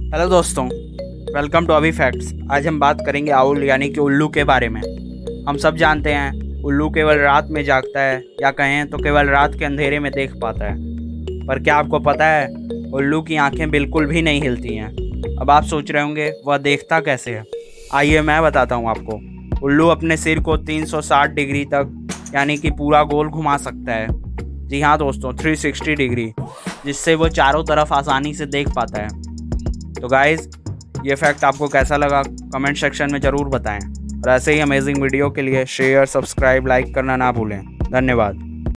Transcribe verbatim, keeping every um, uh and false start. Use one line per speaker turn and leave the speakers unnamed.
Hello दोस्तों, welcome to अभी facts. आज हम बात करेंगे आउल यानी कि उल्लू के बारे में। हम सब जानते हैं उल्लू केवल रात में जागता है, या कहें तो केवल रात के अंधेरे में देख पाता है। पर क्या आपको पता है उल्लू की आंखें बिल्कुल भी नहीं हिलती हैं। अब आप सोच रहे होंगे वह देखता कैसे है। आइए मैं बताता हूँ आपको। उल्लू अपने सिर को तीन सौ साठ डिग्री तक यानी कि पूरा गोल घुमा सकता है। जी हाँ दोस्तों, तीन सौ साठ डिग्री, जिससे वो चारों तरफ आसानी से देख पाता है। तो गाइज़, ये फैक्ट आपको कैसा लगा कमेंट सेक्शन में ज़रूर बताएं। और ऐसे ही अमेजिंग वीडियो के लिए शेयर, सब्सक्राइब, लाइक करना ना भूलें। धन्यवाद।